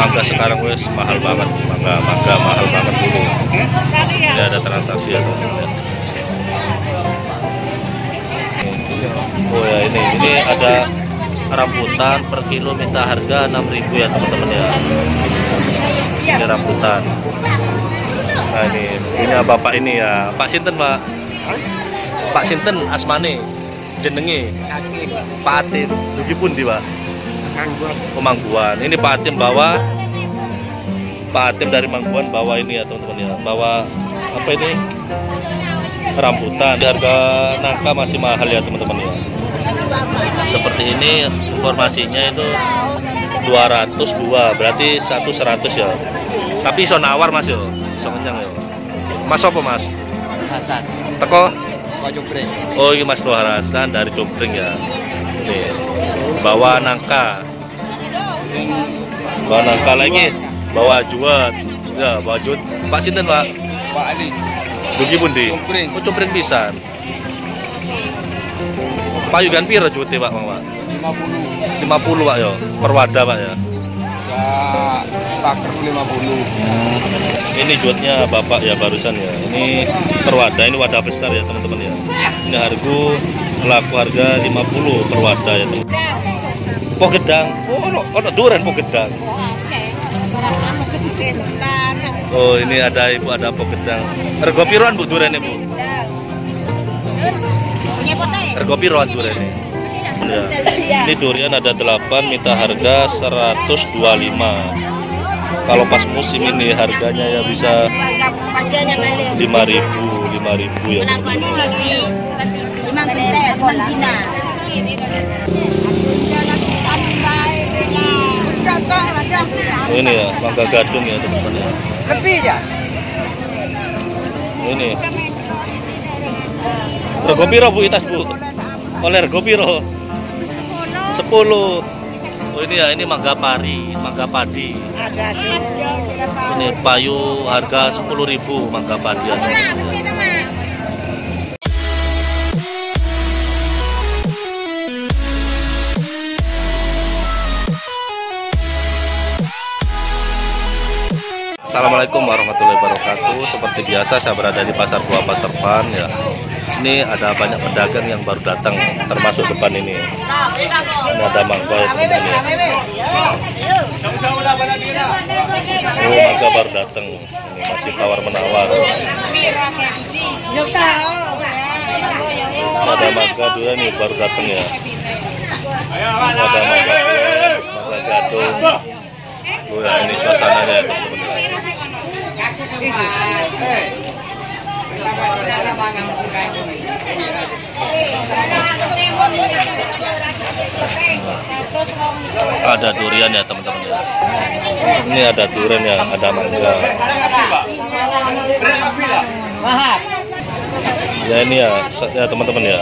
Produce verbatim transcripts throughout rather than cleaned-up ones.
mangga sekarang wes mahal banget, mangga mangga mahal banget dulu. Ini ada transaksi ya teman-teman. Oh ya, ini ini ada rambutan per kilo minta harga enam ribu ya teman-teman ya. Ini rambutan. Nah ini ini bapak ini ya, Pak Sinten Pak. Pak Sinten asmane jenenge Pak Atim. Dugi pundi Pak? Mangguan. Ini Pak Atim bawa, Pak Atim dari Mangguan bawa ini ya teman-teman ya, bawa apa ini, rambutan. Harga nangka masih mahal ya teman-teman ya. Seperti ini informasinya itu dua ratus dua, berarti satu seratus ya. Tapi iso nawar Mas yo, iso kencang yo. Mas apa Mas? Hasan. Teko? Pak Jopring. Oh ini Mas Nohar Hasan dari Jopring ya. Ini bawa nangka, bawa nangka lagi, bawa juat, ya bawa juat. Pak Sinten Pak? Pak Ali. Dugi pundi? Jopring. Oh Jopring pisan. Payugan piro juute Pak Mang Pak? lima puluh. lima puluh Pak ya, per wadah Pak ya. Ya, taker lima puluh. Ini juatnya Bapak ya barusan ya. Ini per wadah, ini wadah besar ya teman-teman ya. Ini harga laku harga lima puluh per wadah ya teman. Po gedang. Oh, ono ono duren po gedang. Oh, ini ada Ibu, ada po gedang. Rego piroan Bu durene Bu? Rego piroan durene? Ya. Ini durian ada delapan, minta harga seratus dua puluh lima. Kalau pas musim ini harganya ya bisa lima ribu, lima ribu ya. Oh, ini ya, mangga gadung ya teman-teman ya. Lebih ya? Ini. Rego piro Bu itas Bu? Oleh rego piro? sepuluh. Oh ini ya, ini mangga pari, mangga padi. Ini payu harga sepuluh ribu mangga padi. Assalamualaikum warahmatullahi wabarakatuh. Seperti biasa saya berada di Pasar Buah Pasar Pan ya. Ini ada banyak pedagang yang baru datang, termasuk depan ini. Ini ada mangga ya teman-teman ya. Oh mangga baru datang. Ini masih tawar menawar. Ada mangga dua nih baru datang ya. Ada mangga dua, mangga gadung. Oh ya, ini suasananya ya teman-teman. Ada durian ya teman-teman ya. Ini ada durian ya, ada mangga. Ya ini ya, ya teman-teman ya.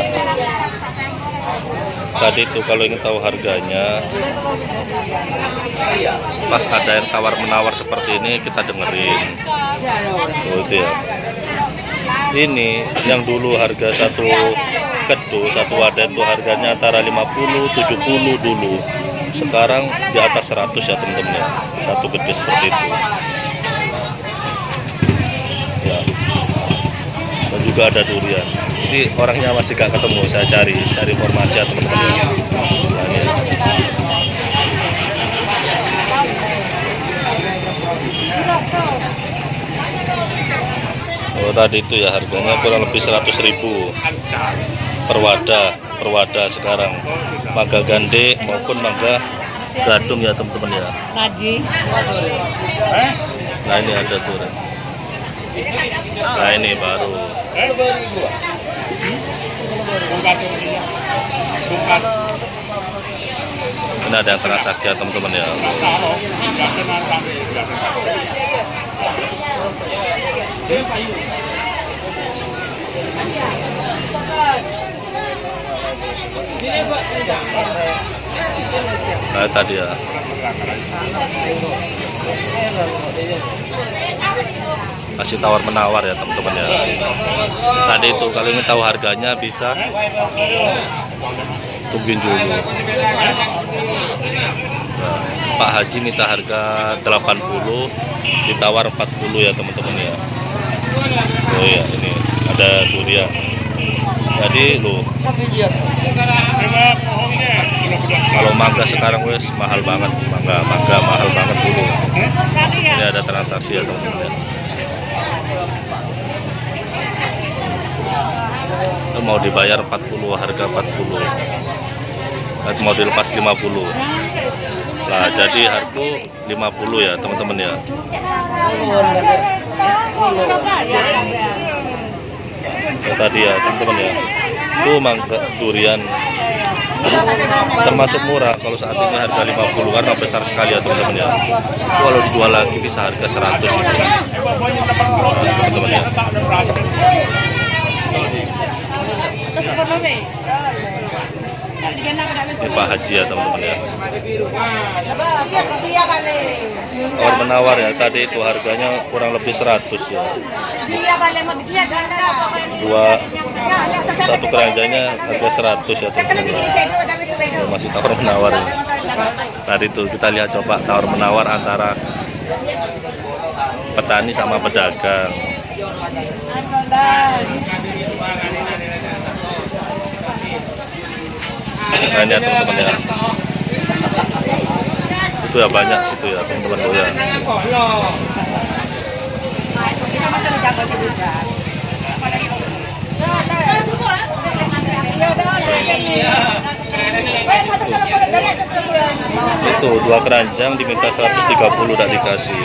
Tadi itu kalau ingin tahu harganya, pas ada yang tawar menawar seperti ini kita dengerin. Oh itu ya. Ini yang dulu harga satu kedu, satu wadah itu harganya antara lima puluh, tujuh puluh dulu. Sekarang di atas seratus ya teman-teman ya. Satu gede seperti itu. Ya. Dan juga ada durian. Jadi orangnya masih gak ketemu, saya cari cari informasi ya teman-teman ya. Nah, ini. Oh tadi itu ya harganya kurang lebih seratus ribu per wadah, per wadah sekarang. Mangga gande maupun mangga gadung ya teman-teman ya. Nah ini ada durian. Nah ini baru. Ini ada yang transaksi ya teman-teman ya. Nah tadi ya. Kasih tawar menawar ya teman-teman ya. Tadi itu kalau ingin tahu harganya bisa tungguin dulu. Nah, Pak Haji minta harga delapan puluh, ditawar empat puluh ya teman-teman ya. Oh ya, ini ada durian. Jadi lo kalau mangga sekarang wes mahal banget, mangga mangga mahal banget dulu. Ini ada transaksi ya teman-teman ya. Itu mau dibayar empat puluh, harga empat puluh. Itu mau dilepas lima puluh. Nah, jadi harga lima puluh ya teman-teman ya. Ya, tadi ya teman-teman ya. Itu mangga durian termasuk murah kalau saat ini harga lima puluh karena besar sekali ya teman-teman ya. Kalau dijual lagi bisa harga seratus itu. Nah, teman-teman ya. Ini Pak Haji ya teman-teman ya. Tawar menawar ya, tadi itu harganya kurang lebih seratus ya. Dua satu keranjangnya harga seratus ya teman-teman ya. Masih tawar menawar ya. Tadi itu kita lihat coba tawar menawar antara petani sama pedagang. Nah ini ya teman-teman ya. Itu ya banyak situ ya teman-teman ya. Itu dua keranjang diminta seratus tiga puluh udah dikasih.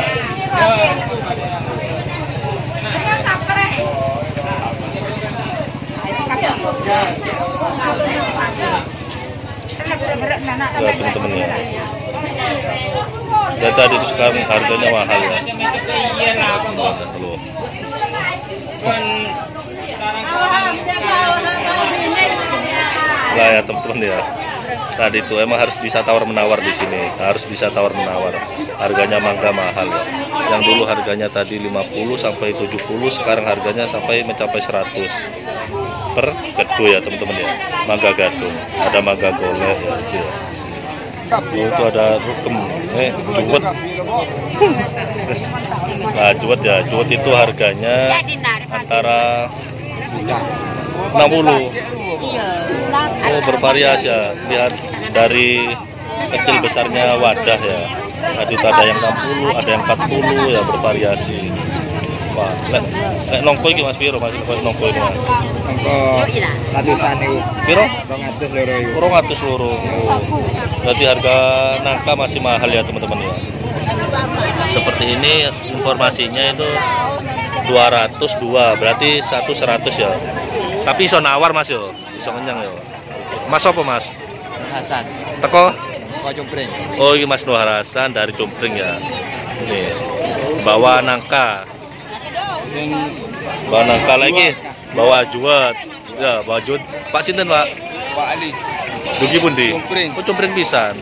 Ya teman-teman ya. Dan tadi itu sekarang harganya mahal ya. Lah ya teman-teman ya. Tadi itu emang harus bisa tawar menawar di sini, harus bisa tawar menawar. Harganya mangga mahal ya. Yang dulu harganya tadi lima puluh sampai tujuh puluh, sekarang harganya sampai mencapai seratus per gado ya teman-teman ya. Mangga gado, ada mangga golek ya, itu ya. Oh, itu ada rukem, eh juwet. Nah juwet ya, juwet itu harganya antara enam puluh. Oh bervariasi ya, lihat dari kecil besarnya wadah ya. Tadi ada yang enam puluh, ada yang empat puluh ya, bervariasi. Wah, lek lek nongko iki Mas piro Mas nongko iki Mas? Nongko satusan niku. Piro? dua ratus loro iku. dua ratus loro. Oh. Berarti harga nangka masih mahal ya teman-teman ya. Seperti ini informasinya itu dua ratus dua, berarti satu seratus ya. Tapi iso nawar Mas yo, iso ngenyang yo. Mas apa Mas? Hasan. Teko? Teko Cumpring. Oh, ini Mas Nur Hasan dari Cumpring ya. Ini bawa nangka. Bawa nangka lagi, bawa juwet. Ya, bawa juwet. Pak sinten, Pak? Pak Ali. Dugi pundi? Cumpring. Oh, Cumpring pisan.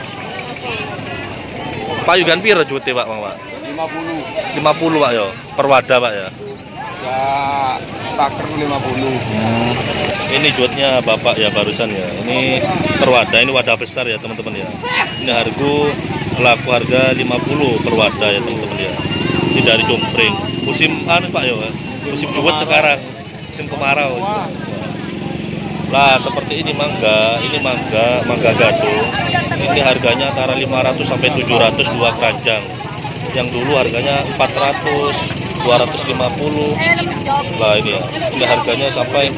Pak yugan piro juwete, Pak, Mang, Pak? lima puluh. lima puluh, Pak yo. Per wadah, Pak ya. Ya, taker lima puluh. Hmm. Ini juwetnya Bapak ya barusan ya. Ini per wadah, ini wadah besar ya, teman-teman ya. Ini harga laku harga lima puluh per wadah ya, teman-teman ya. Ini dari Cumpring. Musim anu Pak ya, musim juwet sekarang. Musim kemarau. Lah seperti ini mangga, ini mangga, mangga gado. Ini harganya antara lima ratus sampai tujuh ratus dua keranjang. Yang dulu harganya empat ratus, dua ratus lima puluh. Lah ini ya. Ini harganya sampai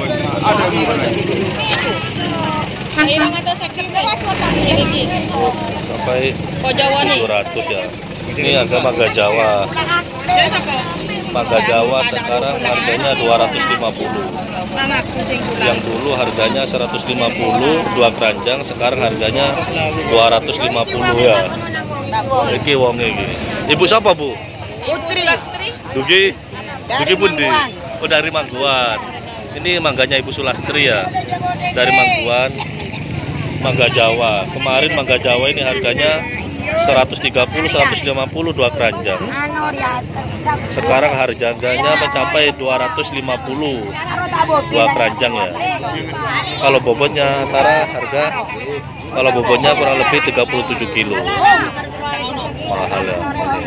sampai tujuh ratus ya. Ini harga mangga Jawa. Mangga Jawa sekarang harganya dua ratus lima puluh. Yang dulu harganya seratus lima puluh dua keranjang, sekarang harganya dua ratus lima puluh ya. Iki wong iki. Ibu siapa, Bu? Putri. Dugi. Dugi pundi? Oh, dari Mangguan. Ini mangganya Ibu Sulastri ya. Dari Mangguan. Mangga Jawa. Kemarin mangga Jawa ini harganya seratus tiga puluh, seratus lima puluh dua keranjang. Sekarang harganya mencapai dua ratus lima puluh dua keranjang ya. Kalau bobotnya antara harga kalau bobotnya kurang lebih tiga puluh tujuh kilo. Mahal ya.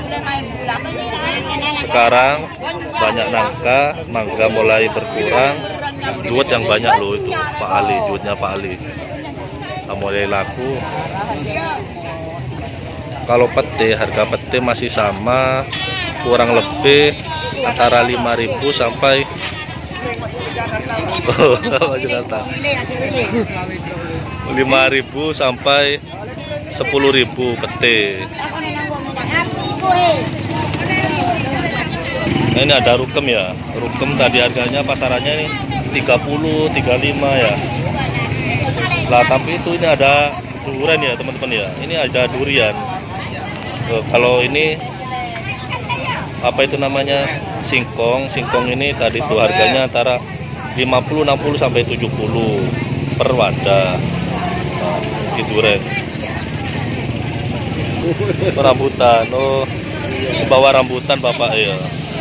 Sekarang banyak nangka, mangga mulai berkurang. Juut yang banyak loh itu, Pak Ali, juutnya Pak Ali. Nah, mulai laku. Kalau pete, harga pete masih sama, kurang lebih antara lima ribu sampai lima ribu sampai sepuluh ribu pete. Nah, ini ada rukem ya. Rukem tadi harganya pasarannya ini tiga puluh, tiga puluh lima ya. Lah tapi itu ini ada durian ya teman-teman ya. Ini ada durian. Oh, kalau ini apa itu namanya singkong, singkong ini tadi tuh harganya antara lima puluh, enam puluh sampai tujuh puluh per wadah. Nah, ini durian. Rambutan, oh bawa rambutan bapak ya.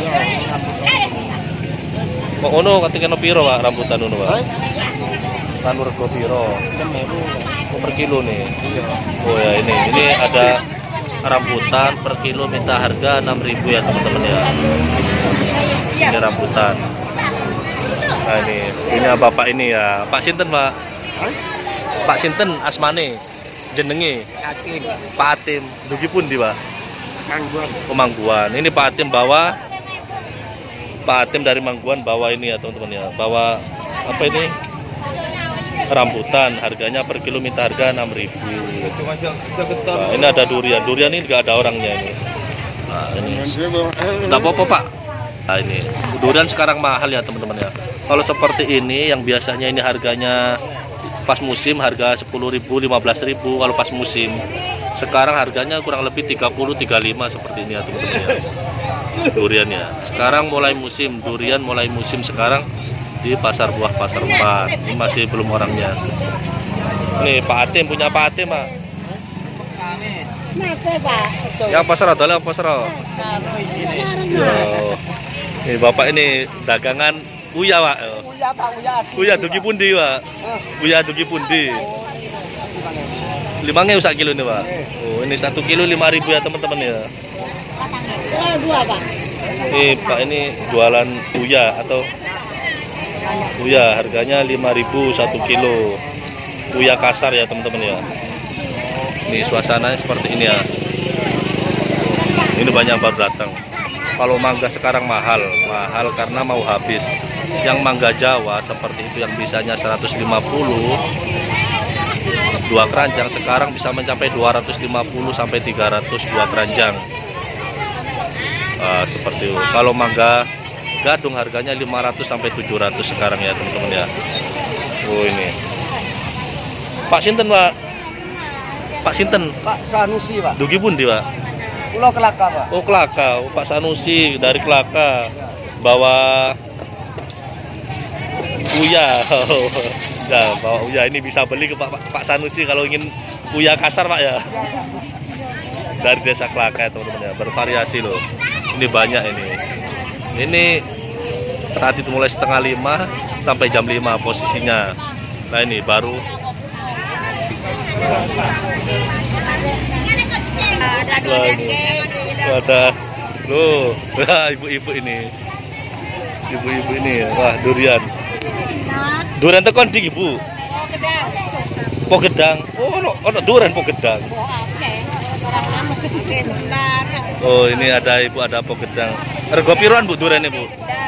Kok ono ketika no piro pak rambutan ono pak? Kan rego piro? Oh, per kilo nih. Oh ya ini, ini ada rambutan per kilo minta harga enam ribu ya teman-teman ya. Ini rambutan. Nah ini punya bapak ini ya. Pak Sinten pak? Pak Sinten asmane jenenge? Atim. Pak Atim. Dugi pundi pak? Mangguan. Oh, Mangguan. Ini Pak Atim bawa Pak Atim dari Mangguan bawa ini ya teman-teman ya. Bawa apa ini? Rambutan, harganya per kilo minta harga enam ribu. Nah, ini ada durian. Durian ini nggak ada orangnya ini. Nah, ini nggak apa-apa pak. Nah, ini durian sekarang mahal ya teman-teman ya. Kalau seperti ini yang biasanya ini harganya pas musim harga sepuluh ribu, lima belas ribu kalau pas musim. Sekarang harganya kurang lebih tiga puluh, tiga puluh lima seperti ini ya teman-teman ya. Durian ya. Sekarang mulai musim durian, mulai musim sekarang di pasar buah pasar empat. Ini masih belum orangnya. Nih Pak Atim, punya Pak Atim pak. Yang pasar ada lah pasar. Oh. Ini bapak ini dagangan Uya pak. Uya pak Uya. Uya dugi pundi pak. Uya dugi pundi. Limangnya usak kilo nih pak. Oh ini satu kilo lima ribu ya teman-teman ya. Dua pak. Ini pak ini jualan Uya atau Uya harganya lima ribu satu kilo. Uya kasar ya teman-teman ya. Ini suasananya seperti ini ya. Ini banyak baru datang. Kalau mangga sekarang mahal, mahal karena mau habis. Yang mangga Jawa seperti itu yang bisanya seratus lima puluh dua keranjang sekarang bisa mencapai dua ratus lima puluh sampai tiga ratus dua keranjang. Nah, seperti itu. Kalau mangga gadung harganya lima ratus sampai tujuh ratus sekarang ya teman-teman ya. Oh ini. Pak Sinten pak. Pak Sinten. Pak Sanusi pak. Dugi pundi pak? Pulau Kelaka pak. Oh Kelaka. Oh, Pak Sanusi dari Kelaka. Bawa Uya. Nah, bawa Uya ini bisa beli ke Pak, Pak Sanusi kalau ingin Uya kasar pak ya. Dari desa Kelaka ya teman-teman ya. Bervariasi loh. Ini banyak ini. Ini tadi mulai setengah lima sampai jam lima posisinya. Nah ini baru ada loh, ibu-ibu ini, ibu-ibu ini ya. Wah durian, durian tekon di ibu. Po gedang, oh no, oh no, durian po gedang. Oh ini ada ibu ada po gedang. Rego piroan bu durian bu?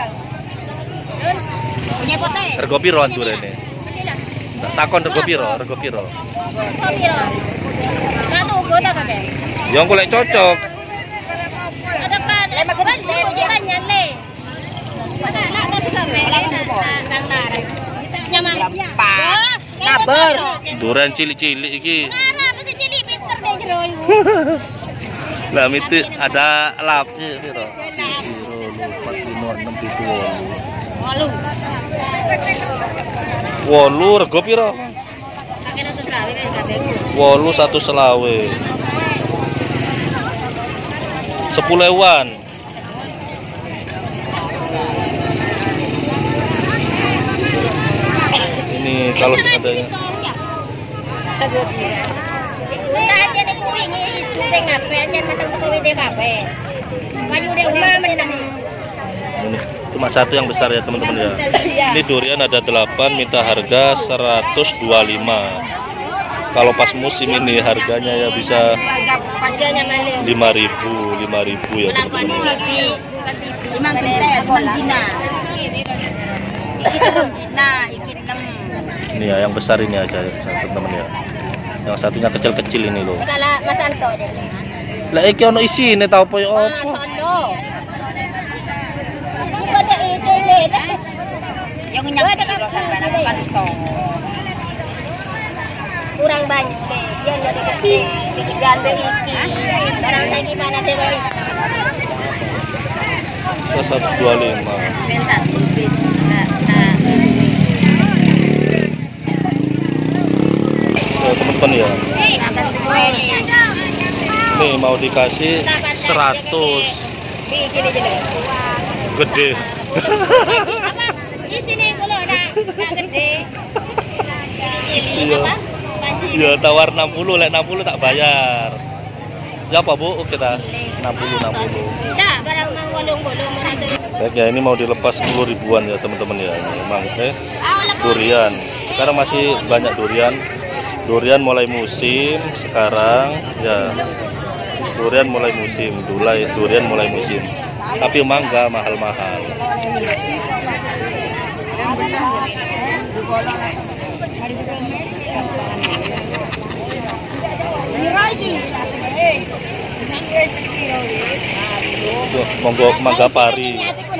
Punya pote. Rego piroan durian ini? Takon rego piro, rego piro. Rego piro. Kan ugo ta kabeh. Yang golek cocok. Ada kan, le makan le ujian le. Mana nak tak suka me, nang lar. Nyaman. Pak. Naber. Durian cilik-cilik iki. Lara masih cilik pinter deh jero. Lah itu ada lapnya piro? empat lima enam tujuh. Walu. Wolu rego piro? Pakai satu selawe kan kabeh. Wolu satu selawe. sepuluh ewan. Ini kalau seadanya. Ini cuma satu yang besar ya teman-teman ya. Ini durian ada delapan, minta harga seratus dua puluh lima. Kalau pas musim ini harganya ya bisa lima ribu, lima ribu ya teman-teman. Ini ya yang besar ini aja teman-teman ya. Yang satunya kecil-kecil ini loh. Lah iki ono isine ta opo ya opo? Yang kurang banyak deh, dia jadi dikit gandeng iki. Barang saya gimana deh baru? seratus dua puluh lima. Bentar, bis. Nah, nah. Oh, teman-teman ya. Nih mau dikasih seratus. Gede. Di sini kalau enggak enggak gede. Iya. Iya, tawar enam puluh, lek enam puluh tak bayar. Ya apa, Bu? Kita enam puluh enam puluh. Dah, barang mang bolong-bolong Baik ya, ini mau dilepas sepuluh ribuan ya, teman-teman ya. Ini memang eh durian. Sekarang masih banyak durian. Durian mulai musim sekarang ya. Durian mulai musim, dulai durian mulai musim. Tapi mangga mahal-mahal. Tuh, monggo mangga pari.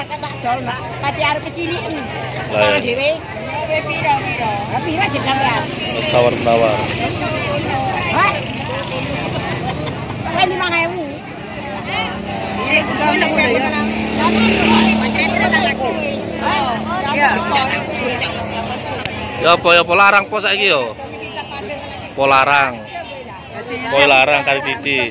Lah ya. Tawar menawar. Ya apa ya polarang po saiki yo. Polarang. Poe larang kali titik.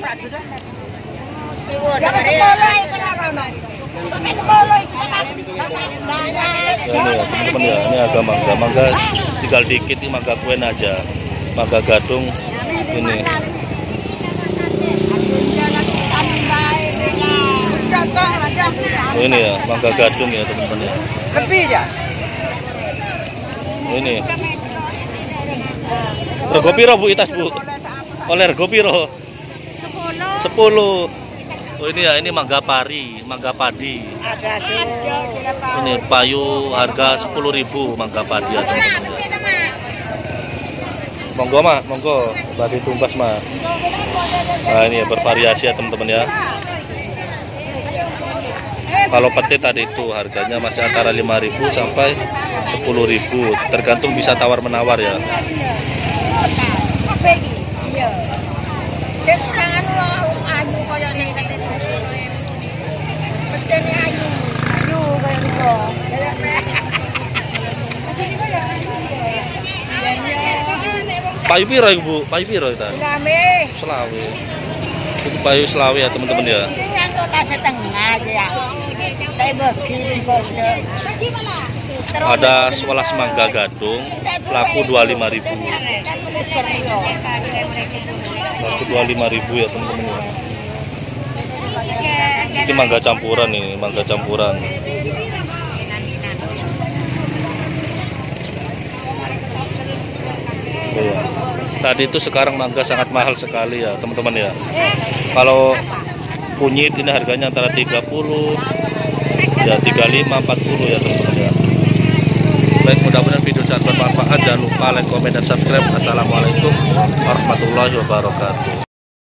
Ya, ini, ya, ini agak mangga, mangga tinggal dikit, ini mangga kuen aja, mangga gadung ini. Ini ya, mangga gadung ya teman-teman ya. Lebih ya. Ini. Rego piro Bu itas Bu? Oleh rego piro? sepuluh. Oh ini ya, ini mangga pari, mangga padi. Ini payu harga sepuluh ribu mangga padi ya teman-teman. Monggo Mak, monggo bagi tumbas Mak. Nah ini ya bervariasi ya teman-teman ya. Kalau peti tadi itu harganya masih antara lima ribu sampai sepuluh ribu, tergantung bisa tawar menawar ya. Payu piro Ibu? Payu piro kita? Selame. Selawe. Itu payu selawe ya teman-teman ya. Ini kota setengah aja ya. Ada sekolah semangga gadung laku dua puluh lima ribu. Laku dua puluh lima ribu ya teman-teman ya. Ini mangga campuran nih, mangga campuran. Ya. Tadi itu sekarang mangga sangat mahal sekali ya teman-teman ya. Kalau kunyit ini harganya antara tiga puluh ya tiga puluh lima empat puluh ya teman-teman ya. Baik, mudah-mudahan video sangat bermanfaat. Jangan lupa like, komen, dan subscribe. Assalamualaikum warahmatullahi wabarakatuh.